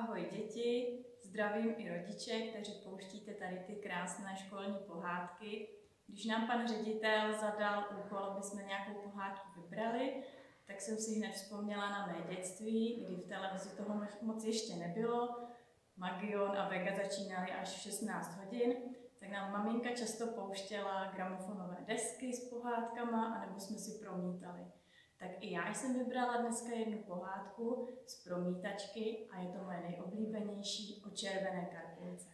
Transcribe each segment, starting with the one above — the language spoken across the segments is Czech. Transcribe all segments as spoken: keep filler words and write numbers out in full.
Ahoj děti, zdravím i rodiče, kteří pouštíte tady ty krásné školní pohádky. Když nám pan ředitel zadal úkol, aby jsme nějakou pohádku vybrali, tak jsem si hned vzpomněla na mé dětství, kdy v televizi toho moc ještě nebylo. Magion a Vega začínaly až v šestnáct hodin, tak nám maminka často pouštěla gramofonové desky s pohádkama, anebo jsme si promítali. Tak i já jsem vybrala dneska jednu pohádku z promítačky a je to moje nejoblíbenější o červené Karkulce.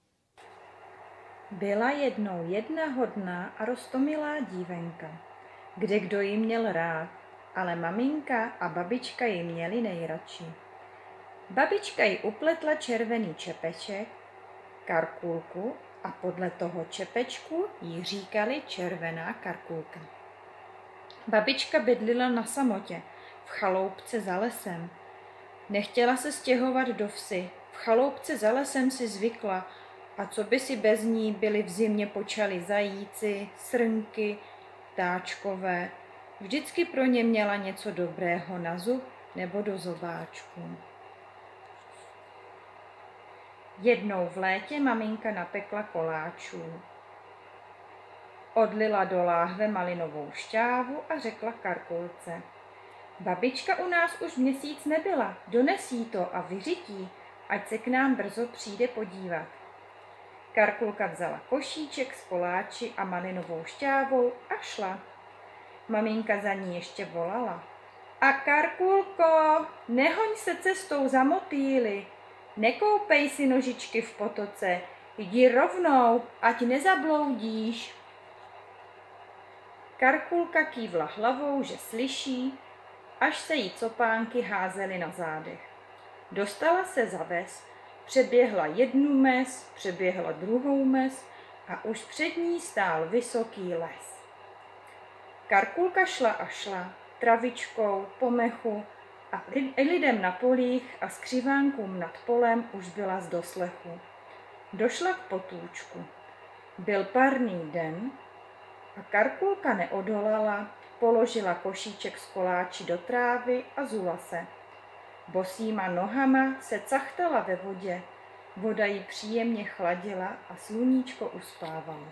Byla jednou jedna hodná a roztomilá dívenka, kde kdo ji měl rád, ale maminka a babička ji měli nejradši. Babička jí upletla červený čepeček, Karkulku, a podle toho čepečku jí říkali červená Karkulka. Babička bydlila na samotě, v chaloupce za lesem. Nechtěla se stěhovat do vsi, v chaloupce za lesem si zvykla, a co by si bez ní byli v zimě počali zajíci, srnky, ptáčkové. Vždycky pro ně měla něco dobrého na zub nebo do zobáčku. Jednou v létě maminka napekla koláčů. Odlila do láhve malinovou šťávu a řekla Karkulce: Babička u nás už měsíc nebyla, dones jí to a vyřití, ať se k nám brzo přijde podívat. Karkulka vzala košíček s koláči a malinovou šťávou a šla. Maminka za ní ještě volala: A Karkulko, nehoň se cestou za motýly, nekoupej si nožičky v potoce, jdi rovnou, ať nezabloudíš. Karkulka kývla hlavou, že slyší, až se jí copánky házely na zádech. Dostala se za ves, přeběhla jednu mez, přeběhla druhou mez a už před ní stál vysoký les. Karkulka šla a šla, travičkou, po mechu a lidem na polích a skřivánkům nad polem už byla z doslechu. Došla k potůčku. Byl parný den a Karkulka neodolala, položila košíček s koláči do trávy a zula se. Bosýma nohama se cachtala ve vodě, voda ji příjemně chladila a sluníčko uspávalo.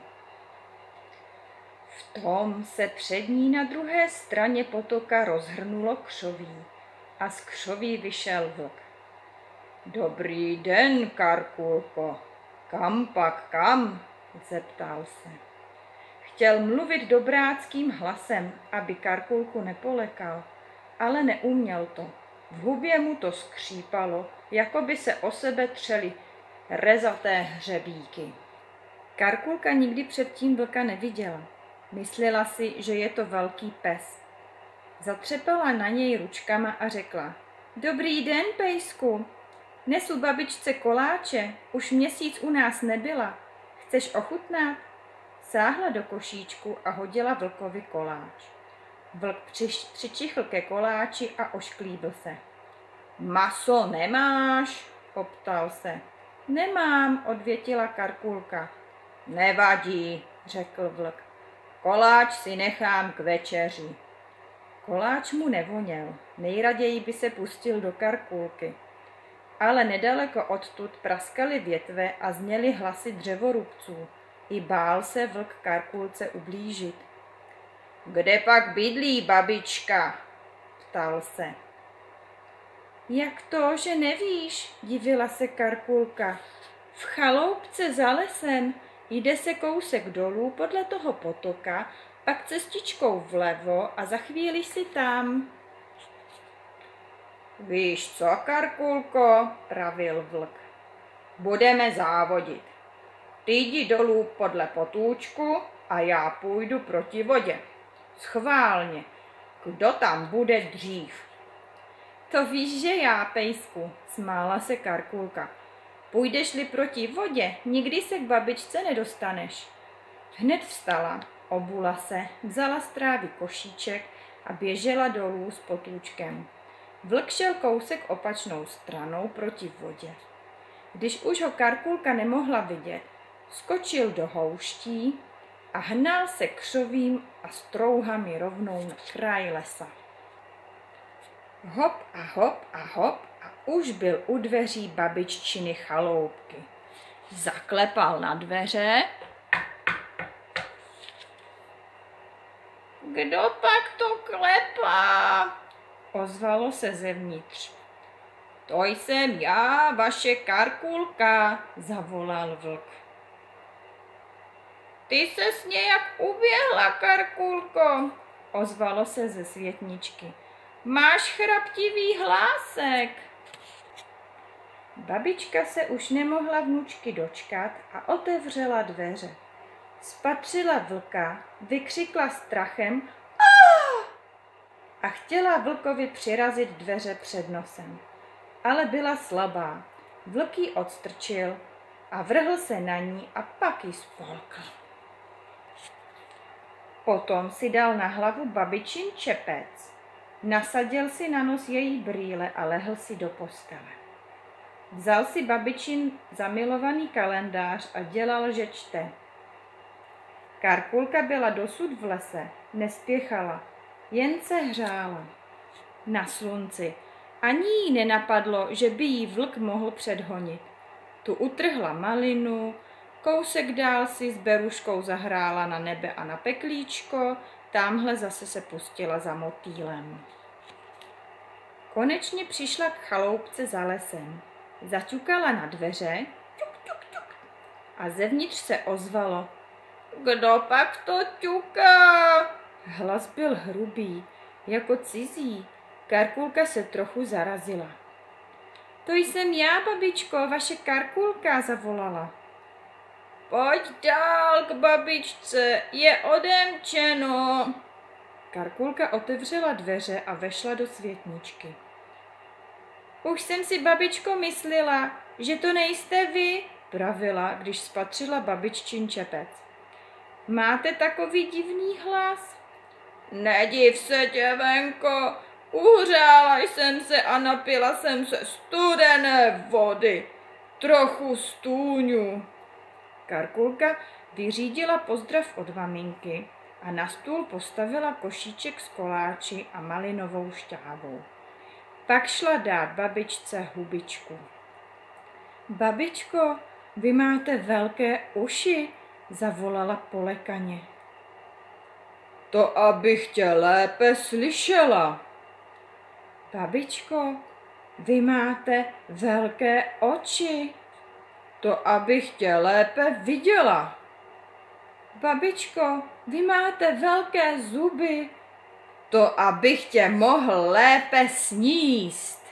V tom se před ní na druhé straně potoka rozhrnulo křoví a z křoví vyšel vlk. Dobrý den, Karkulko, kam pak kam? Zeptal se. Chtěl mluvit dobráckým hlasem, aby Karkulku nepolekal, ale neuměl to. V hubě mu to skřípalo, jako by se o sebe třeli rezaté hřebíky. Karkulka nikdy předtím vlka neviděla. Myslela si, že je to velký pes. Zatřepala na něj ručkama a řekla: Dobrý den, pejsku. Nesu babičce koláče, už měsíc u nás nebyla. Chceš ochutnat? Sáhla do košíčku a hodila vlkovi koláč. Vlk přičichl ke koláči a ošklíbil se. Maso nemáš? Optal se. Nemám, odvětila Karkulka. Nevadí, řekl vlk. Koláč si nechám k večeři. Koláč mu nevoněl, nejraději by se pustil do Karkulky. Ale nedaleko odtud praskaly větve a zněly hlasy dřevorubců. I bál se vlk Karkulce ublížit. Kde pak bydlí babička? Ptal se. Jak to, že nevíš? Divila se Karkulka. V chaloupce za lesem, jde se kousek dolů podle toho potoka, pak cestičkou vlevo a za chvíli si tam. Víš co, Karkulko, pravil vlk. Budeme závodit. Ty jdi dolů podle potůčku a já půjdu proti vodě. Schválně, kdo tam bude dřív? To víš, že já, pejsku, smála se Karkulka. Půjdeš-li proti vodě, nikdy se k babičce nedostaneš. Hned vstala, obula se, vzala z trávy košíček a běžela dolů s potůčkem. Vlk šel kousek opačnou stranou proti vodě. Když už ho Karkulka nemohla vidět, skočil do houští a hnal se křovím a strouhami rovnou na kraj lesa. Hop a hop a hop a už byl u dveří babiččiny chaloupky. Zaklepal na dveře. Kdo pak to klepá? Ozvalo se zevnitř. To jsem já, vaše Karkulka, zavolal vlk. Ty ses nějak uběhla, Karkulko, ozvalo se ze světničky. Máš chraptivý hlásek. Babička se už nemohla vnučky dočkat a otevřela dveře. Spatřila vlka, vykřikla strachem Aaah! A chtěla vlkovi přirazit dveře před nosem. Ale byla slabá. Vlk ji odstrčil a vrhl se na ní a pak ji spolkl. Potom si dal na hlavu babičin čepec, nasadil si na nos její brýle a lehl si do postele. Vzal si babičin zamilovaný kalendář a dělal, že čte. Karkulka byla dosud v lese, nespěchala, jen se hřála. Na slunci ani jí nenapadlo, že by jí vlk mohl předhonit. Tu utrhla malinu, kousek dál si s beruškou zahrála na nebe a na peklíčko, támhle zase se pustila za motýlem. Konečně přišla k chaloupce za lesem. Zaťukala na dveře ťuk, ťuk, ťuk, a zevnitř se ozvalo. Kdo pak to ťuká? Hlas byl hrubý, jako cizí. Karkulka se trochu zarazila. To jsem já, babičko, vaše Karkulka, zavolala. Pojď dál k babičce, je odemčeno. Karkulka otevřela dveře a vešla do světničky. Už jsem si, babičko, myslela, že to nejste vy, pravila, když spatřila babiččin čepec. Máte takový divný hlas? Nediv se, děvenko, uhřála jsem se a napila jsem se studené vody, trochu stůňu. Karkulka vyřídila pozdrav od maminky a na stůl postavila košíček s koláči a malinovou šťávou. Pak šla dát babičce hubičku. Babičko, vy máte velké uši, zavolala polekaně. To abych tě lépe slyšela. Babičko, vy máte velké oči. To abych tě lépe viděla. Babičko, vy máte velké zuby. To abych tě mohl lépe sníst.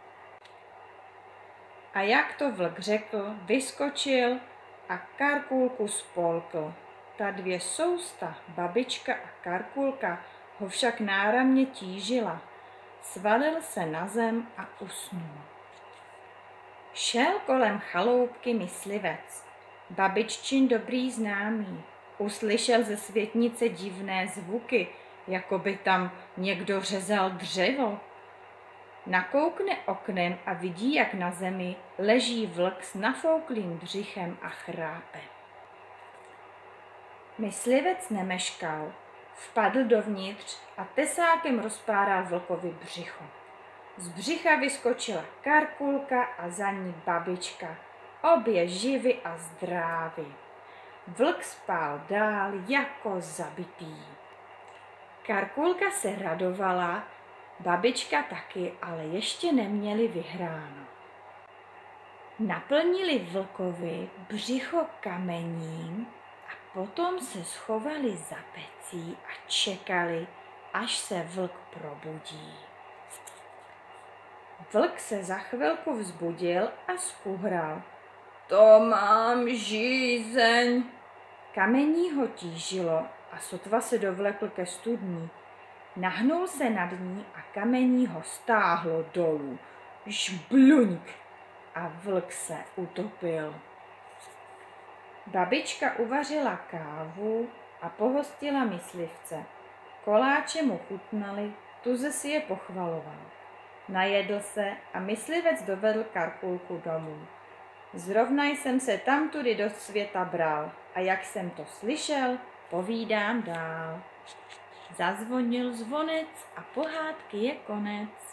A jak to vlk řekl, vyskočil a Karkulku spolkl. Ta dvě sousta, babička a Karkulka, ho však náramně tížila. Svalil se na zem a usnul. Šel kolem chaloupky myslivec, babiččin dobrý známý. Uslyšel ze světnice divné zvuky, jako by tam někdo řezal dřevo. Nakoukne oknem a vidí, jak na zemi leží vlk s nafouklým břichem a chrápe. Myslivec nemeškal, vpadl dovnitř a tesákem rozpáral vlkovi břicho. Z břicha vyskočila Karkulka a za ní babička, obě živy a zdráví. Vlk spál dál jako zabitý. Karkulka se radovala, babička taky, ale ještě neměli vyhráno. Naplnili vlkovi břicho kamením a potom se schovali za pecí a čekali, až se vlk probudí. Vlk se za chvilku vzbudil a skuhral. To mám žízeň. Kamení ho tížilo a sotva se dovlekl ke studni. Nahnul se nad ní a kamení ho stáhlo dolů. Žbluňk! A vlk se utopil. Babička uvařila kávu a pohostila myslivce. Koláče mu chutnaly, tuze si je pochvaloval. Najedl se a myslivec dovedl Karkulku domů. Zrovna jsem se tamtudy do světa bral a jak jsem to slyšel, povídám dál. Zazvonil zvonec a pohádky je konec.